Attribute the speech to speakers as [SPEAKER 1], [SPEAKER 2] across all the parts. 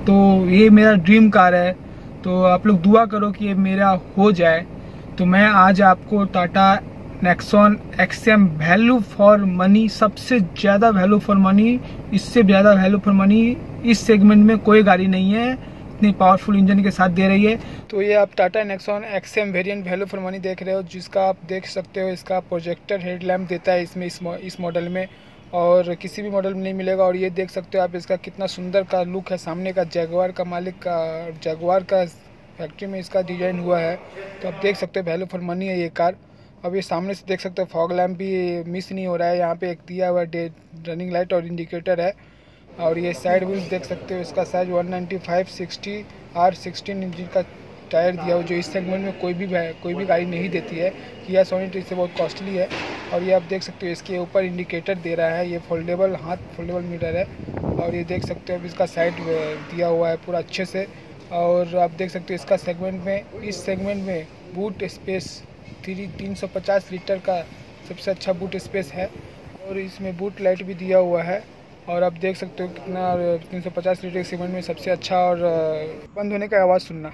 [SPEAKER 1] तो ये मेरा ड्रीम कार है, तो आप लोग दुआ करो कि ये मेरा हो जाए। तो मैं आज आपको Tata Nexon XM value for money, सबसे ज़्यादा वैल्यू फॉर मनी, इससे ज़्यादा वैल्यू फॉर मनी इस सेगमेंट में कोई गाड़ी नहीं है, इतनी पावरफुल इंजन के साथ दे रही है। तो ये आप Tata Nexon XM variant value for money देख रहे हो, जिसका आप देख सकते हो इसका प्रोजेक्टर हेडलैम्प देता है इसमें, इस मॉडल में, और किसी भी मॉडल में नहीं मिलेगा। और ये देख सकते हो आप इसका कितना सुंदर का लुक है, सामने का जगुआर का मालिक का, जगुआर का फैक्ट्री में इसका डिजाइन हुआ है। तो आप देख सकते हो वैल्यू फॉर मनी है ये कार। अब ये सामने से देख सकते हो फॉग लैम्प भी मिस नहीं हो रहा है, यहाँ पे एक दिया हुआ रनिंग लाइट और इंडिकेटर है। और ये साइड व्हील्स देख सकते हो, इसका साइज 195/60 R16 इंजन का टायर दिया हो, जो इस सेगमेंट में कोई भी गाड़ी नहीं देती है। किया सोनेट इससे बहुत कॉस्टली है। और ये आप देख सकते हो इसके ऊपर इंडिकेटर दे रहा है, ये फोल्डेबल मीटर है। और ये देख सकते हो इसका साइड दिया हुआ है पूरा अच्छे से। और आप देख सकते हो इसका इस सेगमेंट में बूट स्पेस 350 लीटर का सबसे अच्छा बूट स्पेस है। और इसमें बूट लाइट भी दिया हुआ है। और आप देख सकते हो कितना 350 लीटर के सेगमेंट में सबसे अच्छा। और बंद होने का आवाज़ सुनना,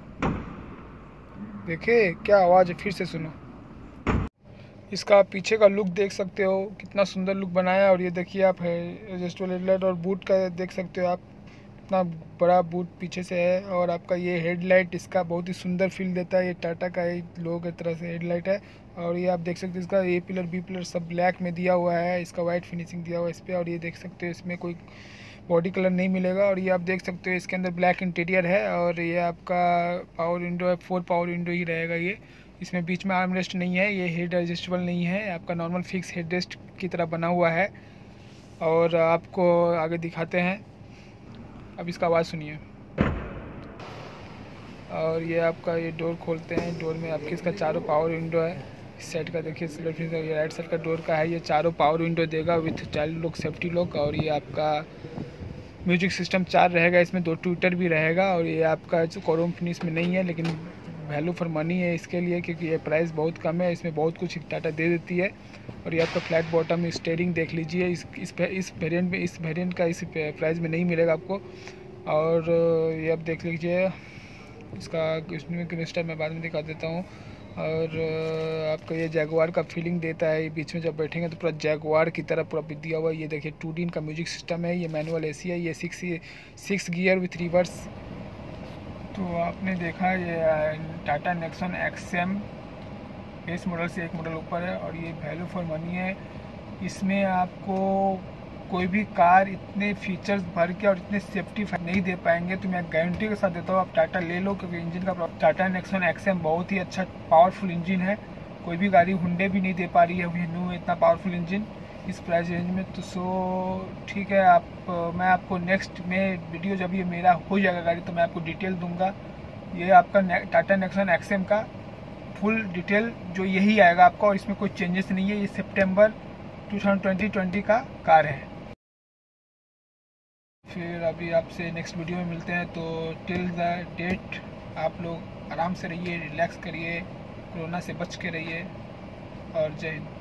[SPEAKER 1] देखिए क्या आवाज़ है, फिर से सुनो। इसका पीछे का लुक देख सकते हो, कितना सुंदर लुक बनाया है। और ये देखिए आप है एडजस्टेबल हेडलाइट, और बूट का देख सकते हो आप, कितना बड़ा बूट पीछे से है। और आपका ये हेडलाइट इसका बहुत ही सुंदर फील देता है, ये टाटा का एक लोगो की तरह से हेडलाइट है। और ये आप देख सकते हो इसका A पिलर B पिलर सब ब्लैक में दिया हुआ है, इसका वाइट फिनिशिंग दिया हुआ है इस पर। और ये देख सकते हो इसमें कोई बॉडी कलर नहीं मिलेगा। और ये आप देख सकते हो इसके अंदर ब्लैक इंटीरियर है। और ये आपका पावर विंडो है, 4 पावर विंडो ही रहेगा ये। इसमें बीच में आर्म रेस्ट नहीं है, ये हेड एडजस्टेबल नहीं है, आपका नॉर्मल फिक्स हेड रेस्ट की तरह बना हुआ है। और आपको आगे दिखाते हैं, अब इसका आवाज़ सुनिए। और ये आपका ये डोर खोलते हैं, डोर में आपके इसका चारों पावर विंडो है। इस साइड का देखिए, ये राइट साइड का डोर का है, ये चारों पावर विंडो देगा with child lock, safety lock. और ये आपका म्यूजिक सिस्टम 4 रहेगा, इसमें 2 ट्विटर भी रहेगा। और ये आपका क्रोम फिनिश में नहीं है, लेकिन वैल्यू फॉर मनी है इसके लिए, क्योंकि ये प्राइस बहुत कम है, इसमें बहुत कुछ टाटा दे देती है। और ये आपका फ्लैट बॉटम स्टीयरिंग देख लीजिए, इस वेरिएंट का इस प्राइस में नहीं मिलेगा आपको। और ये आप देख लीजिए इसका इसमें मिस्टर मैं बाद में दिखा देता हूँ। और आपका ये जैगुआर का फीलिंग देता है, बीच में जब बैठेंगे तो पूरा जैगुआर की तरह पूरा दिया हुआ है। ये देखिए 2D का म्यूजिक सिस्टम है, ये मैनुअल AC है, ये 6 गियर विथ रिवर्स। तो आपने देखा ये Tata Nexon XM base model से एक मॉडल ऊपर है। और ये वैल्यू फॉर मनी है, इसमें आपको कोई भी कार इतने फीचर्स भर के और इतने सेफ्टी नहीं दे पाएंगे। तो मैं गारंटी के साथ देता हूँ आप टाटा ले लो, क्योंकि इंजन का टाटा नेक्सॉन XM बहुत ही अच्छा पावरफुल इंजन है, कोई भी गाड़ी हुंडे भी नहीं दे पा रही है वेन्यू इतना पावरफुल इंजन इस प्राइस रेंज में। तो ठीक है, मैं आपको नेक्स्ट में वीडियो जब ये मेरा हो जाएगा गाड़ी, तो मैं आपको डिटेल दूंगा। ये आपका टाटा नेक्सॉन XM का फुल डिटेल जो यही आएगा आपका, और इसमें कोई चेंजेस नहीं है। ये सितंबर 2020 का कार है। फिर अभी आपसे नेक्स्ट वीडियो में मिलते हैं। तो टिल द डेट आप लोग आराम से रहिए, रिलैक्स करिए, कोरोना से बच के रहिए, और जय हिंद।